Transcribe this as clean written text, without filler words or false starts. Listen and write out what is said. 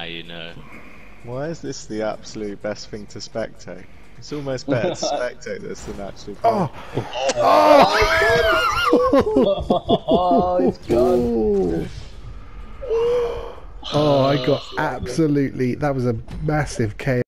Now you know. Why is this the absolute best thing to spectate? It's almost better to spectate this than actually play. Oh! Oh, it's gone. Oh, I got absolutely... That was a massive KO.